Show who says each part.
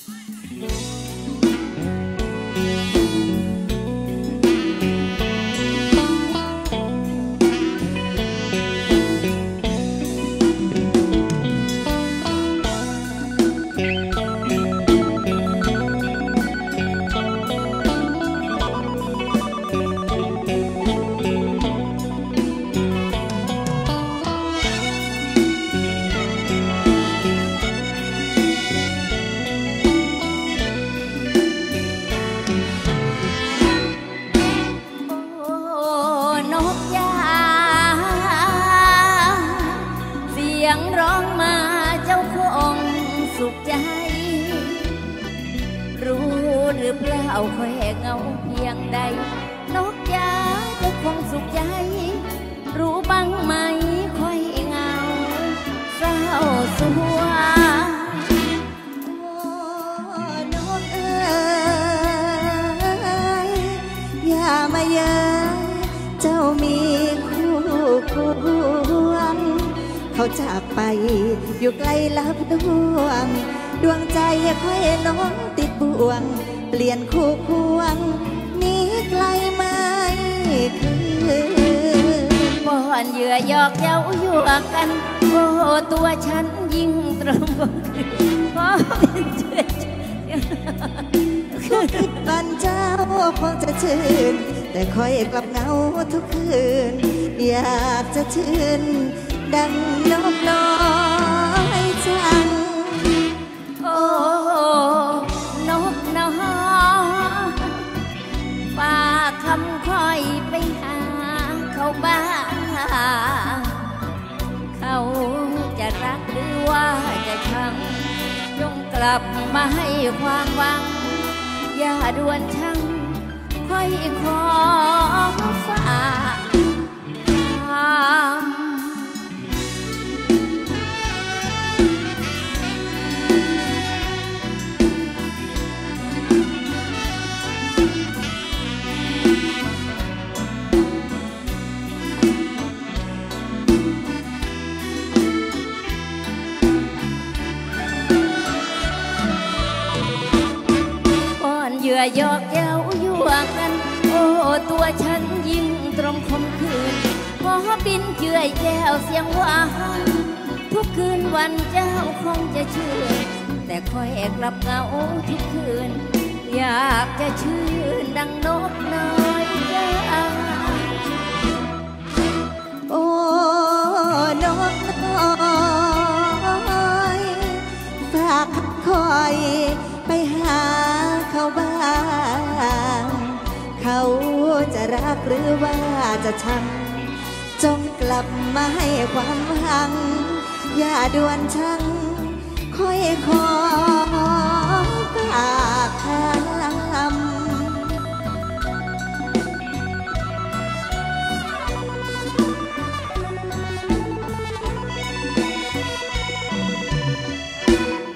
Speaker 1: เอาค่อยเงาเพียงใดนกยาจะคงสุขใจรู้บ้างไหมค่อยเงาเศร้าสวงโอ้นกเอ๋ยอย่ามาเย้ยเจ้ามีคู่ควงเขาจากไปอยู่ไกลลับดวงใจค่อยน้องติดบ่วงเปลี่ยนคู่ควงนี้ไกลไม่คืนบ่อนเหยื่อหยอกเย้ายั่วกันโอ้ตัวฉันยิ่งตรงเพราะเป็นเชื่อคือคิดบันเจ้าคงจะชื่นแต่คอยกลับเงาทุกคืนอยากจะชื่นดังนกน้อยจังโอ้นกน้อยฝากคำคอยไปหาเขาบ้างเขาจะรักหรือว่าจะชังจงกลับมาให้ความหวังอย่าด่วนชังค่อยขอฝากเหยื่อหยอกเย้ายั่วกันโอ้ตัวฉันยิ่งตรงคมคืนขอบินเจื่อยแก้วเสียงหวานทุกคืนวันเจ้าคงจะเชื่อแต่คอยกลับเงาทุกคืนอยากจะชื่นดังนกน้อยจ้าโอ้นกน้อยฝากคอยไปหาเขาบ้างเขาจะรักหรือว่าจะชังจงกลับมาให้ความหวังอย่าด่วนชังค่อยขอ